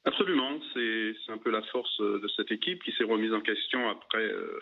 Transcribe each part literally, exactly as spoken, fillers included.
Absolument, c'est c'est un peu la force de cette équipe qui s'est remise en question après euh,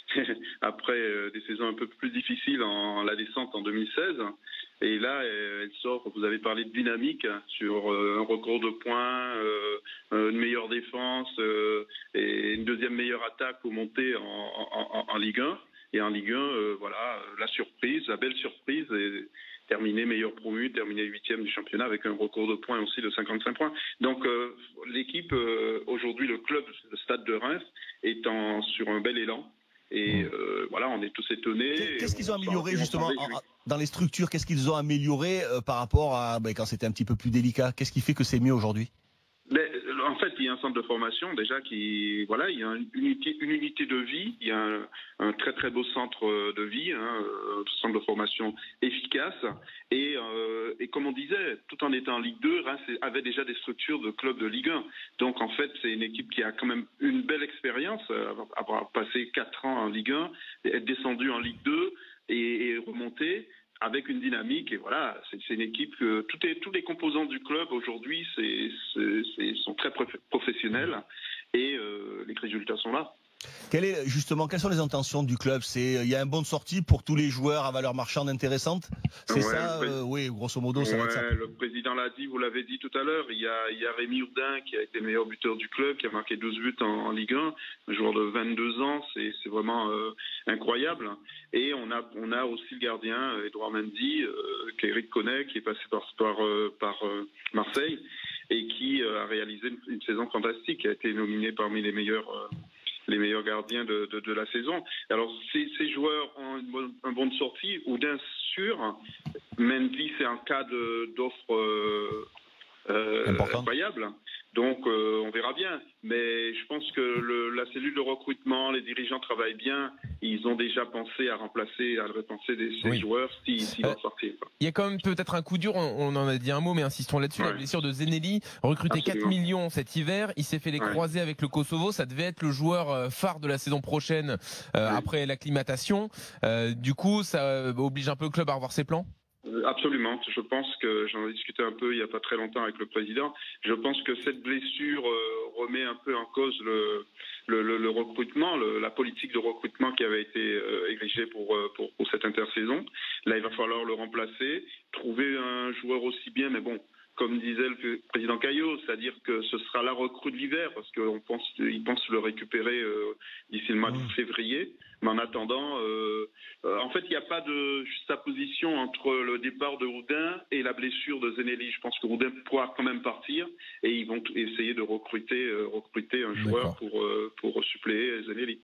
après euh, des saisons un peu plus difficiles en la descente en deux mille seize. Et là, elle sort, vous avez parlé de dynamique, hein, sur euh, un record de points, euh, une meilleure défense euh, et une deuxième meilleure attaque pour monter en, en, en, en Ligue un. Et en Ligue un, euh, voilà, la surprise, la belle surprise, est terminé meilleur promu, terminé huitième du championnat avec un record de points aussi de cinquante-cinq points. Donc euh, l'équipe, euh, aujourd'hui, le club, le Stade de Reims, est en, sur un bel élan. Et euh, voilà, on est tous étonnés. Qu'est-ce qu'ils ont amélioré justement en, dans les structures? Qu'est-ce qu'ils ont amélioré euh, par rapport à ben, quand c'était un petit peu plus délicat? Qu'est-ce qui fait que c'est mieux aujourd'hui? Mais, en fait, il y a un centre de formation déjà qui, voilà, il y a une unité, une unité de vie, il y a un, un très très beau centre de vie, hein, un centre de formation efficace. Et, euh, et comme on disait, tout en étant en Ligue deux, Reims avait déjà des structures de clubs de Ligue un. Donc en fait, c'est une équipe qui a quand même une belle expérience, avoir passé quatre ans en Ligue un, être descendu en Ligue deux et, et remonter avec une dynamique. Et voilà, c'est une équipe que toutes les, tous les composants du club aujourd'hui sont très professionnels et euh, les résultats sont là. Quel est, justement, quelles sont les intentions du club? C'est, il y a un bon de sortie pour tous les joueurs à valeur marchande intéressante? C'est ouais, ça, euh, oui, grosso modo, ça ouais, va être ça. Le président l'a dit, vous l'avez dit tout à l'heure, il y a, il y a Rémi Houdin qui a été meilleur buteur du club, qui a marqué douze buts en, en Ligue un, un joueur de vingt-deux ans, c'est vraiment euh, incroyable. Et on a, on a aussi le gardien, Edouard Mendy, euh, qu'Éric connaît, qui est passé par, par, euh, par euh, Marseille, et qui euh, a réalisé une, une saison fantastique, qui a été nominé parmi les meilleurs... Euh, les meilleurs gardiens de, de, de la saison. Alors, ces, ces joueurs ont une bonne, un bon de sortie, ou bien sûr, Mendy, c'est un cas d'offre euh, euh, incroyable. Donc, euh, on verra bien. Mais je pense que le, la cellule de recrutement, les dirigeants travaillent bien. Ils ont déjà pensé à remplacer, à repenser des, ces oui. joueurs s'ils si, si euh, vont sortir. Il y a quand même peut-être un coup dur, on, on en a dit un mot, mais insistons là-dessus. Ouais. La blessure de Zenelli, recruté Absolument. quatre millions cet hiver. Il s'est fait les ouais. croisés avec le Kosovo. Ça devait être le joueur phare de la saison prochaine euh, ouais. après l'acclimatation. Euh, du coup, ça oblige un peu le club à revoir ses plans? Absolument. Je pense que j'en ai discuté un peu il n'y a pas très longtemps avec le président. Je pense que cette blessure euh, remet un peu en cause le, le, le, le recrutement, le, la politique de recrutement qui avait été euh, érigée pour, pour, pour cette intersaison. Là, il va falloir le remplacer, trouver un joueur aussi bien, mais bon, comme disait le président Caillot, c'est-à-dire que ce sera la recrue de l'hiver, parce qu'on pense, il pense le récupérer euh, d'ici le mois de février. Mais en attendant, euh, euh, en fait, il n'y a pas de juxtaposition entre le départ de Houdin et la blessure de Zenelli. Je pense que Houdin pourra quand même partir et ils vont essayer de recruter, euh, recruter un joueur pour, euh, pour suppléer Zenelli.